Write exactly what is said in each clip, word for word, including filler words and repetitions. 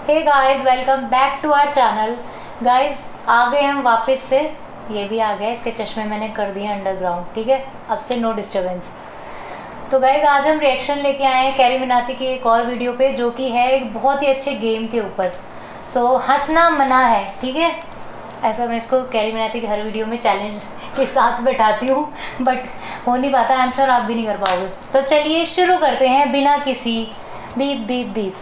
Hey guys, welcome back to our channel. Guys आ गए हम वापस से, ये भी आ गया, इसके चश्मे मैंने कर दिए अंडरग्राउंड। ठीक है, अब से नो डिस्टरबेंस। तो गाइस आज हम रिएक्शन लेके आए हैं कैरी मिनाटी की एक और वीडियो पे, जो कि है एक बहुत ही अच्छे गेम के ऊपर। सो हंसना मना है, ठीक है। ऐसा मैं इसको कैरी मिनाटी की हर वीडियो में चैलेंज के साथ बैठाती हूँ, बट हो नहीं पाता। आई एम श्योर आप भी नहीं कर पाओगे। तो चलिए शुरू करते हैं बिना किसी बीप बीप बीप।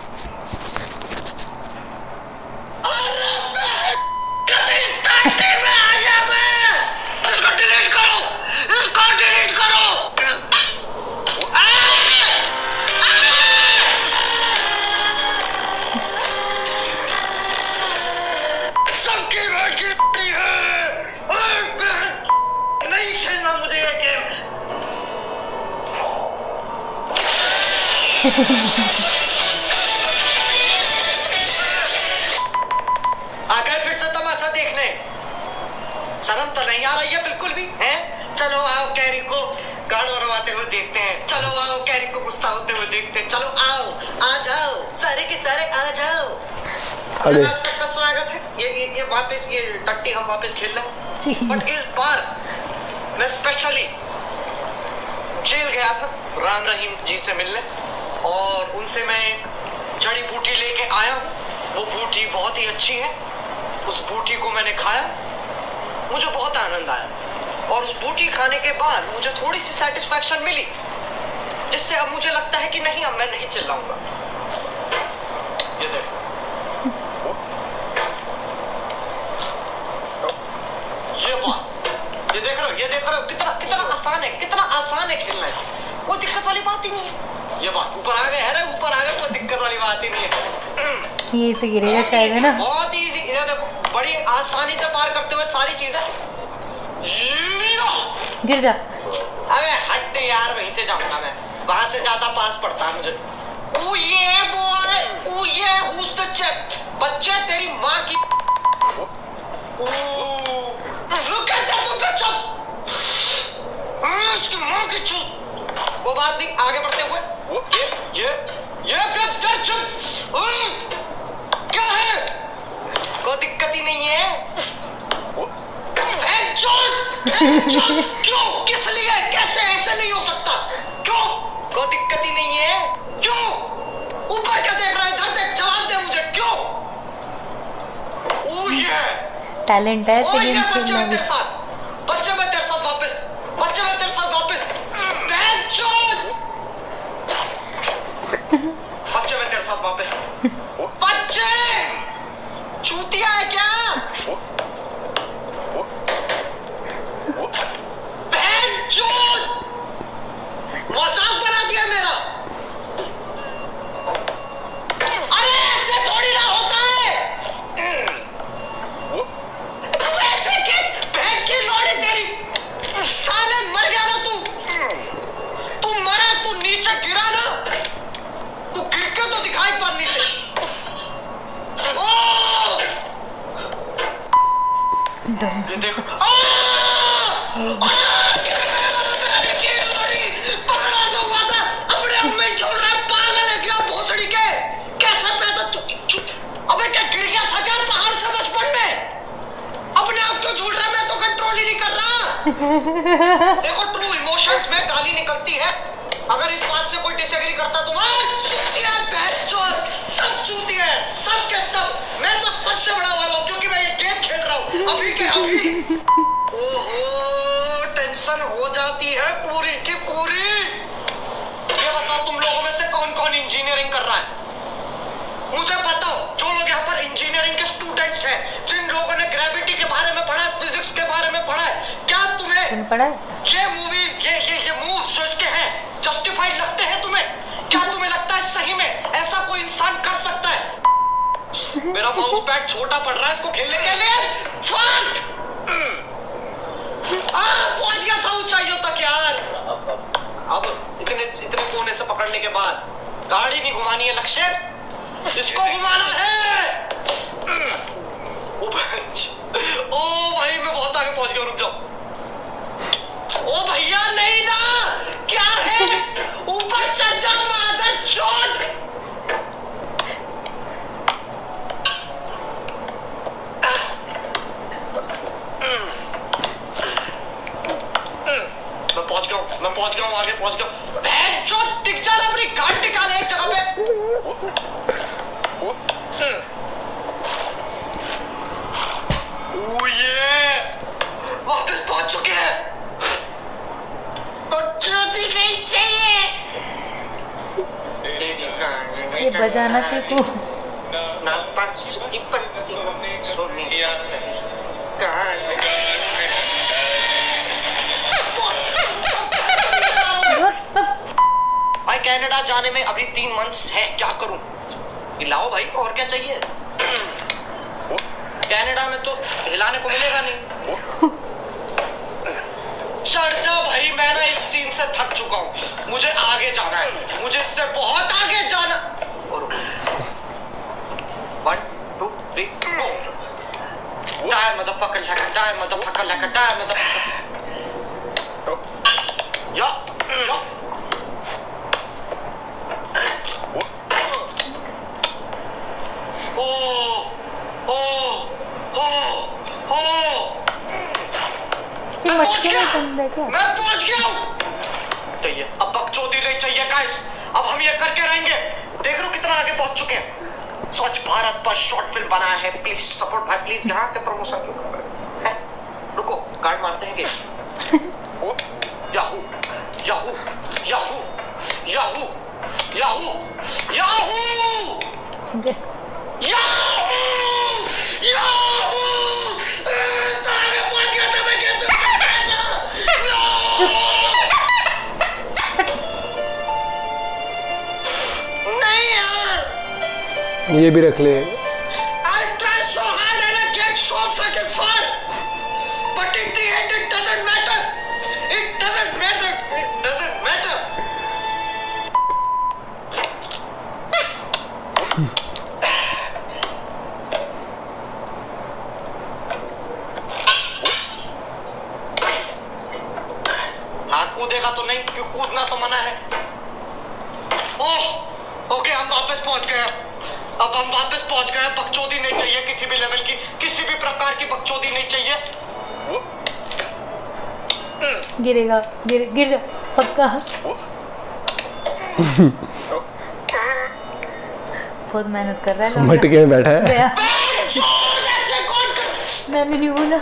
आ गए फिर से तमाशा देखने? शर्म तो नहीं आ रही है बिल्कुल भी, हैं? चलो आओ कैरी को गाड़ उड़वाते हुए देखते हैं। चलो आओ कैरी को गुस्सा होते हुए देखते हैं। चलो आओ, आ जाओ, सारे के सारे आ जाओ। आप सबका स्वागत है। ये ये, ये वापस ये टट्टी हम वापस खेल रहे। बट इस बार मैं स्पेशली जेल गया था राम रहीम जी से मिलने, और उनसे मैं एक जड़ी बूटी लेके आया हूँ। वो बूटी बहुत ही अच्छी है। उस बूटी को मैंने खाया, मुझे बहुत आनंद आया, और उस बूटी खाने के बाद मुझे थोड़ी सी सेटिस्फैक्शन मिली, जिससे अब मुझे लगता है कि नहीं, अब मैं नहीं चिल्लाऊंगा। ये देखो, ये बात, ये देख रहे हो, ये देख रहे हो कितना कितना आसान है, कितना आसान है खेलना इसे। कोई दिक्कत वाली बात ही नहीं है। ये बात ऊपर आ गए, है ऊपर आ गए, कोई दिक्कत वाली बात ही नहीं है। ये से गिरेगा शायद, है ना? बहुत इजी, ये देखो बड़ी आसानी से पार करते हुए सारी चीजें। गिर जा। अबे हट यार, वहीं से जाऊंगा मैं, वहां से ज्यादा पास पड़ता है मुझे। ओ ये बॉय, ओ ये who's the chap? बच्चे तेरी माँ की। ओ look at that bachcha, उसकी माँ की चूत। वो बात नहीं, आगे बढ़ते हुए ये ये ये गज्जर चुप। क्या है? कोई दिक्कत ही नहीं है। क्यों? किस लिए? कैसे? ऐसे नहीं हो सकता। क्यों? कोई दिक्कत ही नहीं है। क्यों? ऊपर क्या देख रहा है? इधर देख, जवाब दे मुझे। क्यों? ओ ये टैलेंट है ऐसे गेम खेलने में। तेरे साथ बच्चे, मैं तेरे साथ वापस, बच्चे मैं तेरे साथ वापस, बच्चे मैं तेरे साथ वापस। बच्चे चूतिया है क्या? मजाक बना दिया मेरा। अरे ऐसे थोड़ी ना होता है। तू ऐसे खींच, बहन की लोड़ी तेरी। साले मर गया ना तू। तू मरा, तू नीचे गिरा ना, तू गिर के तो दिखाई पर नीचे। ओ ये देखो, देखो ट्रू इमोशंस में गाली निकलती है। अगर इस बात से कोई डिसएग्री करता तो चूतिया, सब चूतिया है, सब के सब। मैं तो सबसे बड़ा वाला हूँ, क्योंकि मैं ये गेम खेल रहा हूँ अभी के अभी। ओहो, टेंशन हो जाती है पूरी की पूरी। ये बताओ तुम लोगों में से कौन कौन इंजीनियरिंग कर रहा है? मुझे बताओ, जो लोग यहाँ पर इंजीनियरिंग के स्टूडेंट्स हैं, जिन लोगों ने ग्रेविटी के बारे में पढ़ा है, फिजिक्स के बारे में पढ़ा है, क्या तुम्हें पढ़ा ये मूवी, ये ये ये मूव्स जो इसके हैं, जस्टिफाइड लगते हैं तुम्हें? क्या तुम्हें लगता है सही में ऐसा कोई इंसान कर सकता है? मेरा माउस पैड छोटा पड़ रहा है इसको खेलने के लिए। फक! आ, पहुंच गया था ऊंचाइयों तक यार। अब इतने इतने कोने से पकड़ने के बाद गाड़ी नहीं घुमानी है, लक्ष्य इसको घुमाना है। ओ भाई मैं बहुत आगे पहुंच गया, रुक जाओ। ओ भैया नहीं जा, क्या है? ऊपर चढ़ जा मादर चोद। की को ना पास की पत्ती सोने सही भाई कनाडा जाने में अभी तीन मंथ्स है, क्या करूं? हिलाओ भाई, और क्या चाहिए? कनाडा में तो हिलाने को मिलेगा नहीं। चढ़ जा भाई, मैं ना इस सीन से थक चुका हूँ, मुझे आगे जाना है, मुझे इससे बहुत आगे जाना। और one two three go. Tyre motherfucker लैका, टायर मदरफकर लैका, टायर मदरफकर। या या ओ ओ ओ ओ ये मटके में बंद है क्या? मैं पहुंच गया हूँ। चाहिए अब बकचोदी नहीं चाहिए गाइस, अब हम ये करके रहेंगे। देख रहे हो कितना आगे पहुंच चुके हैं। स्वच्छ भारत पर शॉर्ट फिल्म बनाया है, प्लीज सपोर्ट भाई, प्लीज। यहाँ के प्रमोशन क्यों कर रहे हैं? रुको कार्ड मारते हैं कि yahoo yahoo yahoo yahoo yahoo yahoo yahoo yahoo तारे पहुंच गया था मैं। कैसे नहीं यार, ये भी रख ले। I try so hard and I get so fucking far, but in the end it doesn't matter. It doesn't matter. It doesn't matter. हाँ कूदेगा तो नहीं, क्यों कूदना तो मना है। ओह ओके, हम वापस पहुंच गए। अब हम वापस पहुंच गए। बकचोदी नहीं चाहिए किसी भी लेवल की, किसी भी प्रकार की बकचोदी नहीं चाहिए। गिरेगा, गिर गिर जा पक्का। बहुत मेहनत कर रहा है। मटके में बैठा है। मैंने नहीं बोला।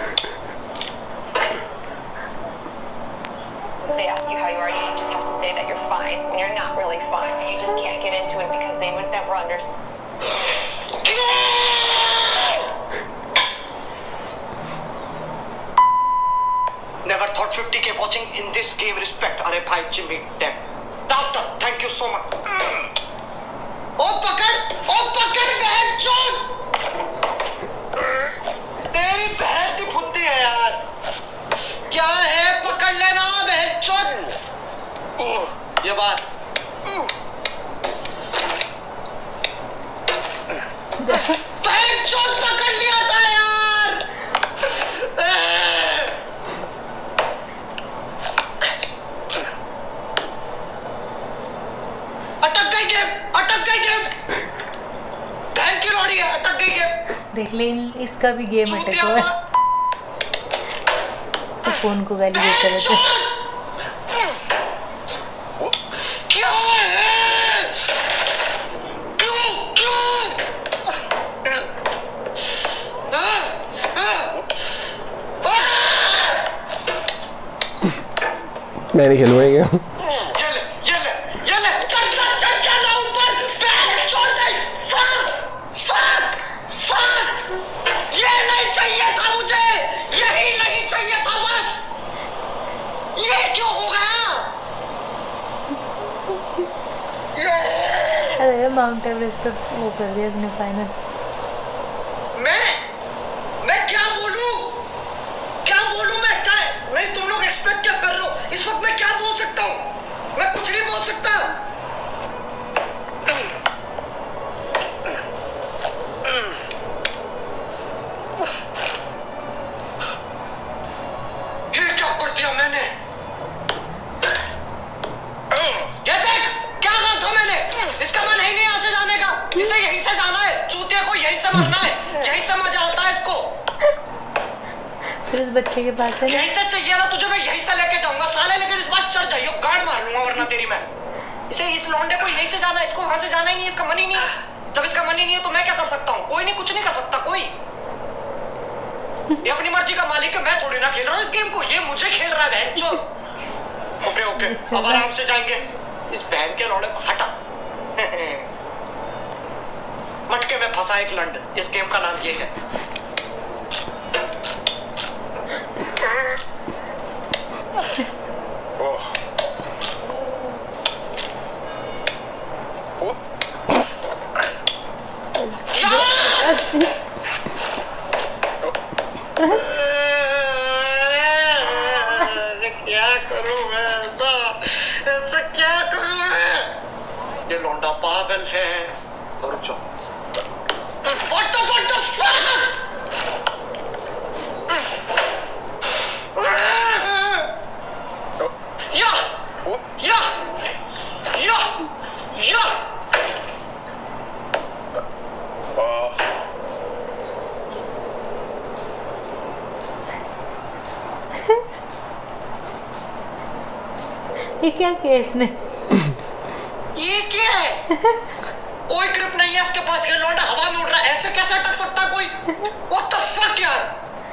They ask you how you are, you just have to say that you're fine when you're not really fine. You just can't get into it because they would never understand. Never thought fifty K watching in this game. Respect. अरे भाई Jimmy damn दाफ्तर, thank you so much. ओ पकड़, ओ पकड़ बहन चोद। तेरी बहन की फुद्दी है यार। क्या है, पकड़ लेना बहन चोद। ये बात बहन चोद पकड़ लिया था यार। अटक गई गेम, अटक गई गेम। बहन की लौड़ी है, अटक गई गेम। देख ले, इसका भी गेम अटक हुआ है। तो फोन को गाली देते रहते। क्यों है? क्यों क्यों? हाँ, हाँ, मैं नहीं खेलूंगा ये गेम। ये ले, ये ले, ये ले, चढ़ जा, चढ़ जा ना ऊपर, बहन चोद से, fuck, fuck, fuck, ये नहीं चाहिए था मुझे, यही नहीं चाहिए था बस, ये क्यों हो गया? अरे माउंट एवरेस्ट पे वो कर दिया इसने फाइनल। मैं मैं क्या बोलूं, क्या बोलूं मैं, क्या नहीं, तुम लोग एक्सपेक्ट क्या कर रहे हो? इस वक्त मैं क्या बोल सकता हूं? मैं कुछ नहीं बोल सकता। ये क्या कर दिया मैंने? ये देख, क्या कहा था मैंने? इसका मन है नहीं यहाँ से जाने का, इसे यहीं से जाना है, चूतिया को यहीं से मरना है, यहीं से मजा आता है इसको। फिर उस बच्चे के पास है। यहीं से चाहिए ना तुझे, मैं यहीं से लेके जाऊंगा साले, लेकिन इस बार चढ़ जाइयो, गाड़ मार लूंगा वरना तेरी मैं। इसे, इस लौंडे को यहीं से जाना है, इसको वहां से जाना ही नहीं, इसका मन ही नहीं है। जब इसका मन ही नहीं है तो मैं क्या कर सकता हूँ? कोई नहीं, कुछ नहीं कर सकता कोई। ये अपनी मर्जी का मालिक है, मैं थोड़ी ना खेल रहा हूँ इस गेम को, ये मुझे खेल रहा है बहन चोद। ओके ओके, अब आराम से जाएंगे। इस बहन के लौंडे को हटा। मटके में फंसा एक लंड। इस गेम का नाम ये है। क्या करूं मैं ऐसा ऐसा क्या करूं मैं? ये लौंडा पागल है। रुक जाओ। What the what the fuck? या या या या ये क्या किया इसने? ये क्या है? कोई ग्रिप नहीं है इसके पास। ये लौंडा हवा में उड़ रहा है। ऐसे कैसे अटक सकता कोई? What the fuck यार?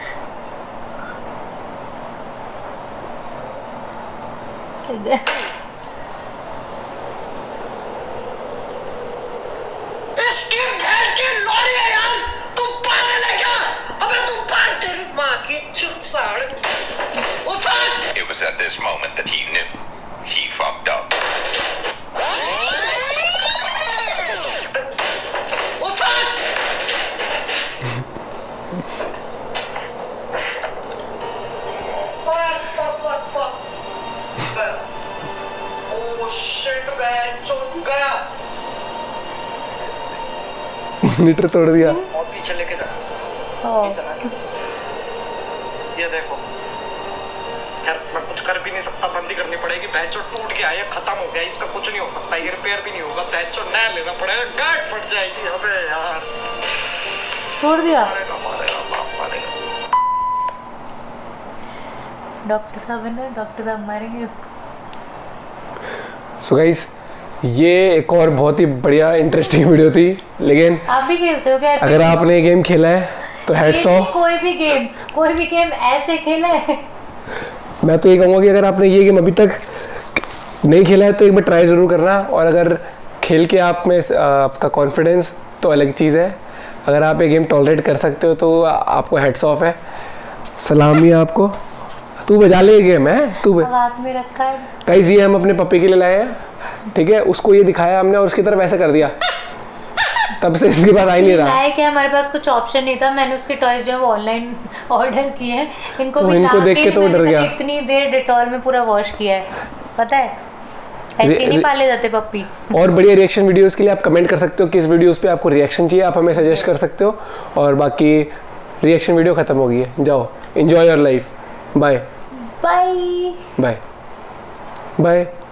इसकी बहन की लौड़ी है यार। तू पागल है क्या? अबे तू पागल, तेरी माँ की चुत साड़। It was at this moment that he knew he fucked up. Meter तोड़ दिया। और पीछे लेके जा। ये देखो यार, मैं कुछ कर भी नहीं सकता। बंदी करनी पड़ेगी। बेंचो टूट गया, ये खत्म हो गया, इसका कुछ नहीं हो सकता। ये रिपेयर भी नहीं होगा। बेंचो नया लेना पड़ेगा। गार्ड फट जाएगी। अबे यार तोड़ दिया। मारेगा मारेगा बाप मारेगा। डॉक्टर साहब है ना, डॉक्टर साहब मारेंगे। सो गाइस, ये एक और बहुत ही बढ़िया इंटरेस्टिंग वीडियो थी। लेकिन आप भी खेलते हो क्या ऐसे? अगर आपने ये गेम खेला है तो हेड्स ऑफ। कोई भी गेम कोई भी गेम ऐसे खेला है? मैं तो ये कहूँगा कि अगर आपने ये गेम अभी तक नहीं खेला है तो एक बार ट्राई ज़रूर करना। और अगर खेल के आप में आपका कॉन्फिडेंस तो अलग चीज़ है। अगर आप ये गेम टॉलरेट कर सकते हो तो आपको हेड्स ऑफ है, सलामी आपको। तू बजा ले, ये गेम है तू। हाथ में रखा है। गाइस, ये हम अपने पप्पी के लिए लाए हैं, ठीक है। उसको ये दिखाया हमने और उसकी तरफ ऐसा कर दिया, तब से इसके बाद आ ही नहीं रहा। लाए क्या, हमारे पास कुछ ऑप्शन नहीं था। मैंने उसके टॉयज जो है वो ऑनलाइन ऑर्डर किए हैं। इनको तो भी इनको देख के तो वो डर गया। इतनी देर डेटॉल में पूरा वॉश किया है, पता है। ऐसे नहीं पाले जाते पप्पी। और बढ़िया रिएक्शन वीडियोस के लिए आप कमेंट कर सकते हो किस वीडियोस पे आपको रिएक्शन चाहिए, आप हमें सजेस्ट कर सकते हो। और बाकी रिएक्शन वीडियो खत्म हो गई है, जाओ enjoy your life. Bye bye bye bye.